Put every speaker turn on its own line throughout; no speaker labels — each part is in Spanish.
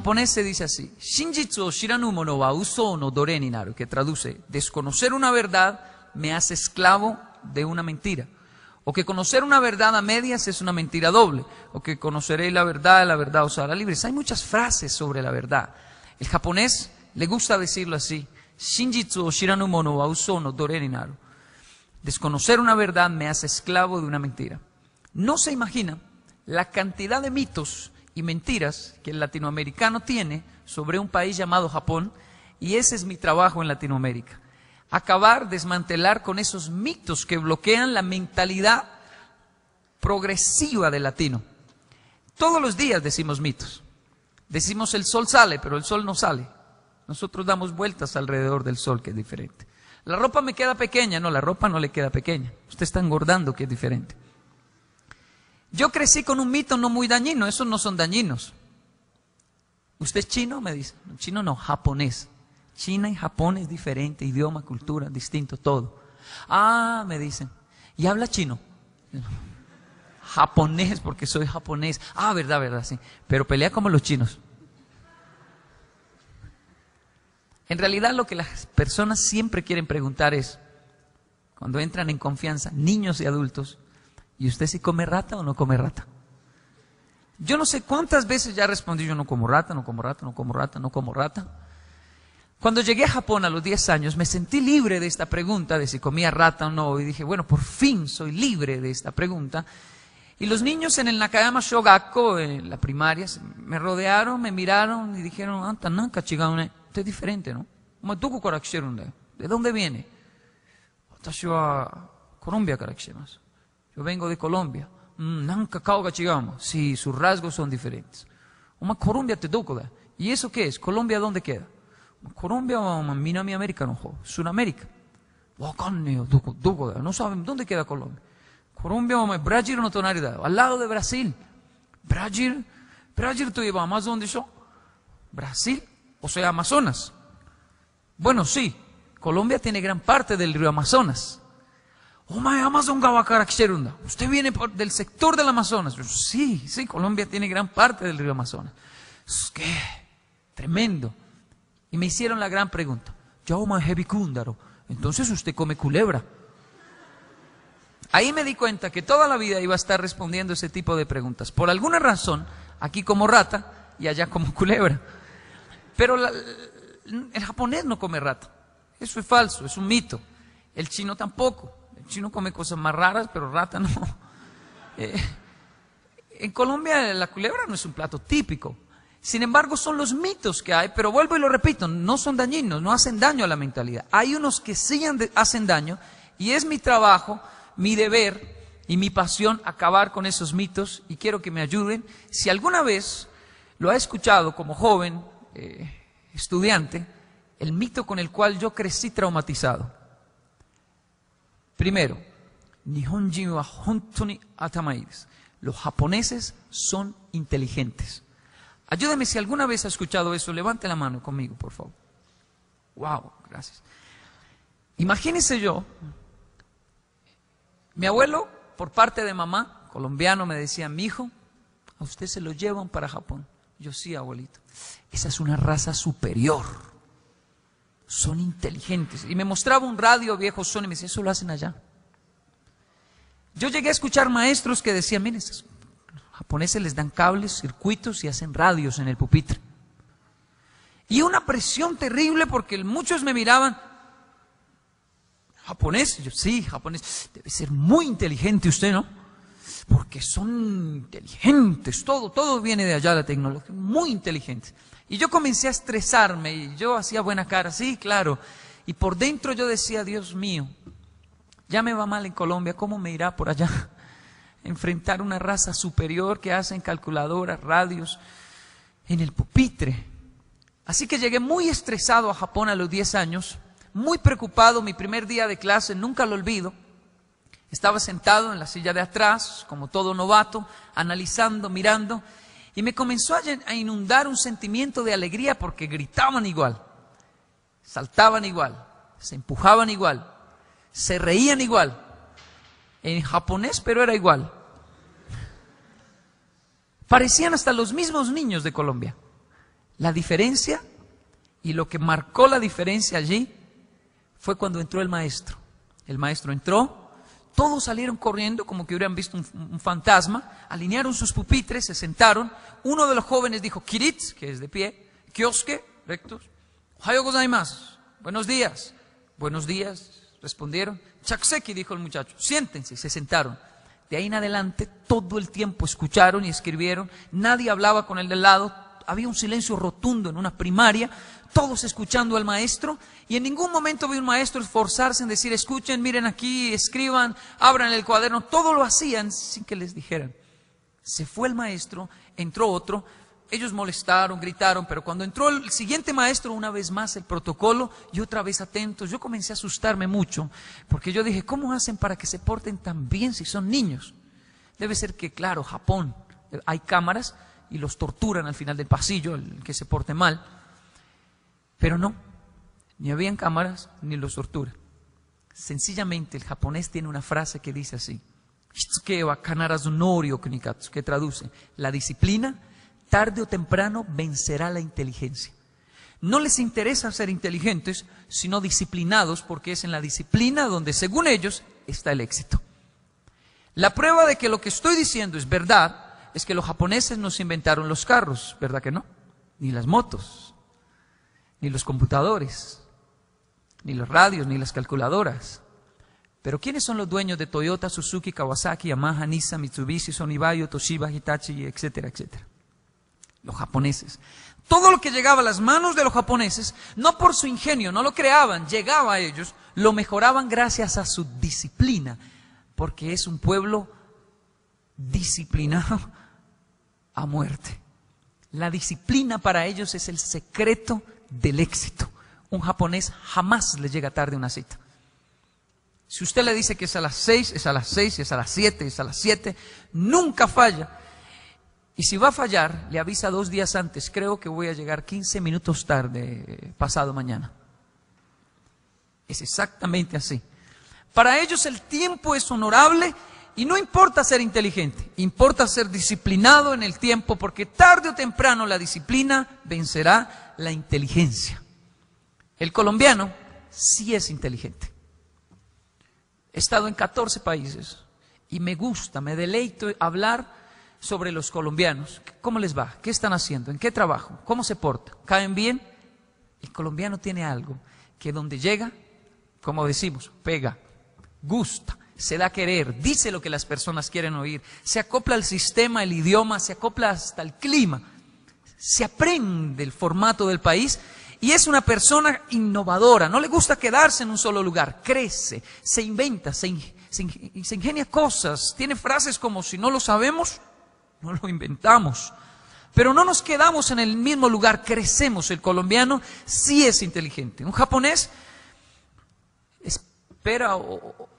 japonés se dice así: Shinjitsu o shiranu mono wa uso no dore ni naru, que traduce: desconocer una verdad me hace esclavo de una mentira. O que conocer una verdad a medias es una mentira doble. O que conoceré la verdad os hará libres. Hay muchas frases sobre la verdad. El japonés le gusta decirlo así: Shinjitsu o shiranu mono wa uso no dore ni naru. Desconocer una verdad me hace esclavo de una mentira. No se imagina la cantidad de mitos y mentiras que el latinoamericano tiene sobre un país llamado Japón, y ese es mi trabajo en Latinoamérica. Acabar, desmantelar con esos mitos que bloquean la mentalidad progresiva del latino. Todos los días decimos mitos. Decimos el sol sale, pero el sol no sale. Nosotros damos vueltas alrededor del sol, que es diferente. La ropa me queda pequeña. No, la ropa no le queda pequeña. Usted está engordando, que es diferente. Yo crecí con un mito no muy dañino. Esos no son dañinos. ¿Usted es chino? Me dice. Chino no, japonés. China y Japón es diferente, idioma, cultura, distinto, todo. Ah, me dicen, ¿y habla chino? Japonés, porque soy japonés. Ah, verdad, sí. Pero pelea como los chinos. En realidad lo que las personas siempre quieren preguntar es, cuando entran en confianza, niños y adultos, ¿y usted si come rata o no come rata? Yo no sé cuántas veces ya respondí: yo no como rata, no como rata, no como rata, no como rata. Cuando llegué a Japón a los 10 años, me sentí libre de esta pregunta de si comía rata o no, y dije, bueno, por fin soy libre de esta pregunta. Y los niños en el Nakayama Shogakko, en la primaria, me rodearon, me miraron y dijeron: "Anta nanka chigaune, usted es diferente, ¿no? ¿De dónde viene?" "Watashi wa Colombia kara kishimasu." Yo vengo de Colombia. "Nanka kao ga chigamos." Sí, sus rasgos son diferentes. "Oma Colombia te doko da." ¿Y eso qué es? ¿Colombia dónde queda? Colombia o Minami América, no, Sudamérica. No saben dónde queda Colombia. Colombia o Brasil no tonalidad, al lado de Brasil. Brasil to lleva Amazon de eso. Brasil, o sea, Amazonas. Bueno, sí, Colombia tiene gran parte del río Amazonas. Amazon gawakara kisherunda. Usted viene del sector del Amazonas. Sí, Colombia tiene gran parte del río Amazonas. ¿Qué? Tremendo. Y me hicieron la gran pregunta: entonces usted come culebra. Ahí me di cuenta que toda la vida iba a estar respondiendo ese tipo de preguntas. Por alguna razón, aquí como rata y allá como culebra. Pero el japonés no come rata. Eso es falso, es un mito. El chino tampoco. El chino come cosas más raras, pero rata no. En Colombia la culebra no es un plato típico. Sin embargo, son los mitos que hay, pero vuelvo y lo repito, no son dañinos, no hacen daño a la mentalidad. Hay unos que sí hacen daño, y es mi trabajo, mi deber y mi pasión acabar con esos mitos, y quiero que me ayuden. Si alguna vez lo ha escuchado como joven, estudiante, el mito con el cual yo crecí traumatizado. Primero, Nihonjin wa hontou ni atama ii desu. Los japoneses son inteligentes. Ayúdeme si alguna vez ha escuchado eso, levante la mano conmigo, por favor. Wow, gracias. Imagínese yo, mi abuelo, por parte de mamá, colombiano, me decía: "Mi hijo, a usted se lo llevan para Japón." Yo: "Sí, abuelito, esa es una raza superior, son inteligentes." Y me mostraba un radio viejo Sony y me decía: "Eso lo hacen allá." Yo llegué a escuchar maestros que decían: "Miren, los japoneses les dan cables, circuitos y hacen radios en el pupitre." Y una presión terrible porque muchos me miraban: "¿Japonés?" Yo: "Sí, japonés." "Debe ser muy inteligente usted, ¿no? Porque son inteligentes, todo viene de allá, la tecnología, muy inteligentes." Y yo comencé a estresarme y yo hacía buena cara: "Sí, claro." Y por dentro yo decía: "Dios mío, ya me va mal en Colombia, ¿cómo me irá por allá? Enfrentar una raza superior que hacen calculadoras, radios en el pupitre." Así que llegué muy estresado a Japón a los 10 años, muy preocupado. Mi primer día de clase, nunca lo olvido. Estaba sentado en la silla de atrás, como todo novato, analizando, mirando, y me comenzó a inundar un sentimiento de alegría porque gritaban igual, saltaban igual, se empujaban igual, se reían igual. En japonés, pero era igual. Parecían hasta los mismos niños de Colombia. La diferencia y lo que marcó la diferencia allí fue cuando entró el maestro. El maestro entró, todos salieron corriendo como que hubieran visto un fantasma, alinearon sus pupitres, se sentaron. Uno de los jóvenes dijo, Kiritz, que es de pie, Kioske, rectos, Ohayo gozaimasu, buenos días. Buenos días, respondieron. Chakseki, dijo el muchacho, siéntense, y se sentaron. De ahí en adelante, todo el tiempo escucharon y escribieron, nadie hablaba con el del lado, había un silencio rotundo en una primaria, todos escuchando al maestro, y en ningún momento vi un maestro esforzarse en decir, escuchen, miren aquí, escriban, abran el cuaderno, todo lo hacían sin que les dijeran. Se fue el maestro, entró otro, ellos molestaron, gritaron, pero cuando entró el siguiente maestro, una vez más el protocolo, y otra vez atentos, yo comencé a asustarme mucho, porque yo dije, ¿cómo hacen para que se porten tan bien si son niños? Debe ser que, claro, Japón, hay cámaras y los torturan al final del pasillo, el que se porte mal. Pero no, ni habían cámaras ni los tortura. Sencillamente el japonés tiene una frase que dice así, que traduce, la disciplina tarde o temprano vencerá la inteligencia. No les interesa ser inteligentes, sino disciplinados, porque es en la disciplina donde, según ellos, está el éxito. La prueba de que lo que estoy diciendo es verdad, es que los japoneses no se inventaron los carros, ¿verdad que no? Ni las motos, ni los computadores, ni los radios, ni las calculadoras. Pero ¿quiénes son los dueños de Toyota, Suzuki, Kawasaki, Yamaha, Nissan, Mitsubishi, Sony Bayo, Toshiba, Hitachi, etcétera, etcétera? Los japoneses. Todo lo que llegaba a las manos de los japoneses, no por su ingenio, no lo creaban, llegaba a ellos, lo mejoraban gracias a su disciplina, porque es un pueblo disciplinado a muerte. La disciplina para ellos es el secreto del éxito. Un japonés jamás le llega tarde a una cita. Si usted le dice que es a las 6, es a las 6, es a las 7, es a las 7, nunca falla. Y si va a fallar, le avisa 2 días antes, creo que voy a llegar 15 minutos tarde, pasado mañana. Es exactamente así. Para ellos el tiempo es honorable y no importa ser inteligente, importa ser disciplinado en el tiempo, porque tarde o temprano la disciplina vencerá la inteligencia. El colombiano sí es inteligente. He estado en 14 países y me gusta, me deleito hablar sobre los colombianos. ¿Cómo les va? ¿Qué están haciendo? ¿En qué trabajo? ¿Cómo se portan? ¿Caen bien? El colombiano tiene algo que donde llega, como decimos, pega, gusta, se da a querer, dice lo que las personas quieren oír, se acopla al sistema, el idioma, se acopla hasta el clima, se aprende el formato del país y es una persona innovadora, no le gusta quedarse en un solo lugar, crece, se inventa, se ingenia cosas, tiene frases como si no lo sabemos, no lo inventamos. Pero no nos quedamos en el mismo lugar, crecemos. El colombiano sí es inteligente. Un japonés espera o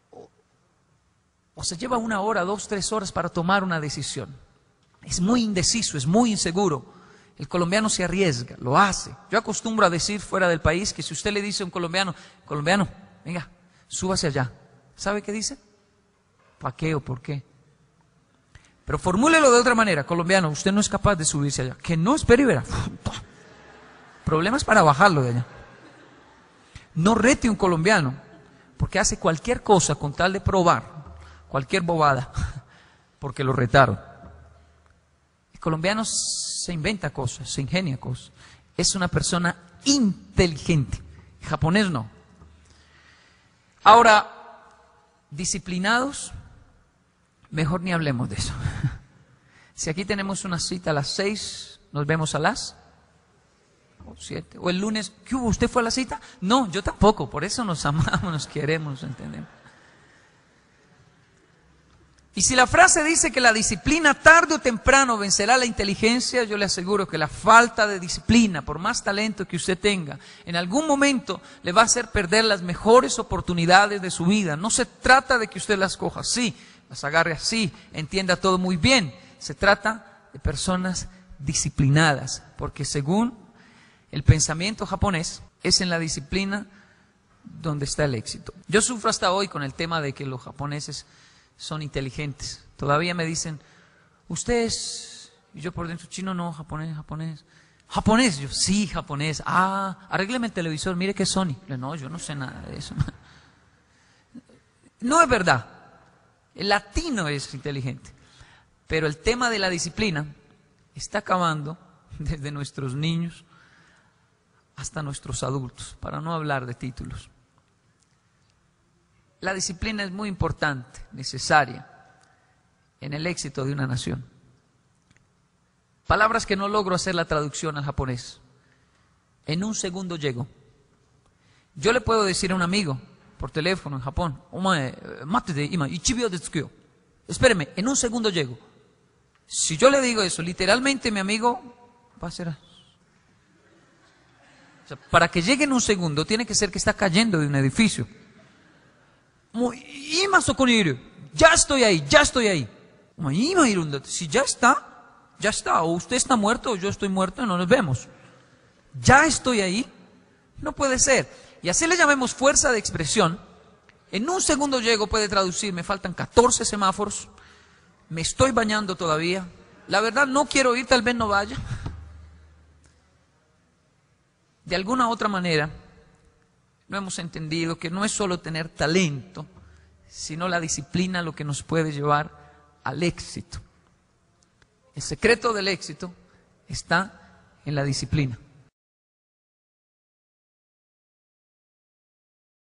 se lleva 1 hora, 2, 3 horas para tomar una decisión. Es muy indeciso, es muy inseguro. El colombiano se arriesga, lo hace. Yo acostumbro a decir fuera del país que si usted le dice a un colombiano, venga, súbase allá. ¿Sabe qué dice? ¿Para qué o por qué? Pero formúlelo de otra manera, colombiano, usted no es capaz de subirse allá. Que no, espere y verá. Problemas para bajarlo de allá. No rete a un colombiano, porque hace cualquier cosa con tal de probar, cualquier bobada, porque lo retaron. El colombiano se inventa cosas, se ingenia cosas. Es una persona inteligente. El japonés no. Ahora, disciplinados, mejor ni hablemos de eso. Si aquí tenemos una cita a las 6, nos vemos a las 7. O el lunes, ¿qué hubo? ¿Usted fue a la cita? No, yo tampoco, por eso nos amamos, nos queremos, nos entendemos. Y si la frase dice que la disciplina tarde o temprano vencerá la inteligencia, yo le aseguro que la falta de disciplina, por más talento que usted tenga, en algún momento le va a hacer perder las mejores oportunidades de su vida. No se trata de que usted las coja así, las agarre así, entienda todo muy bien. Se trata de personas disciplinadas, porque según el pensamiento japonés, es en la disciplina donde está el éxito. Yo sufro hasta hoy con el tema de que los japoneses son inteligentes. Todavía me dicen, usted es, y yo por dentro, chino no, japonés, japonés. ¿Japonés? Yo, sí, japonés. Ah, arrégleme el televisor, mire que es Sony. No, yo no sé nada de eso. No es verdad. El latino es inteligente. Pero el tema de la disciplina está acabando desde nuestros niños hasta nuestros adultos, para no hablar de títulos. La disciplina es muy importante, necesaria, en el éxito de una nación. Palabras que no logro hacer la traducción al japonés. En un segundo llego. Yo le puedo decir a un amigo por teléfono en Japón, espéreme, en un segundo llego. Si yo le digo eso, literalmente mi amigo va a hacer... O sea, para que llegue en un segundo, tiene que ser que está cayendo de un edificio. Ya estoy ahí, ya estoy ahí. Si ya está. O usted está muerto o yo estoy muerto y no nos vemos. Ya estoy ahí. No puede ser. Y así le llamemos fuerza de expresión. En un segundo llego puede traducir, me faltan 14 semáforos, me estoy bañando todavía, la verdad no quiero ir, tal vez no vaya. De alguna otra manera, no hemos entendido que no es solo tener talento, sino la disciplina lo que nos puede llevar al éxito. El secreto del éxito está en la disciplina.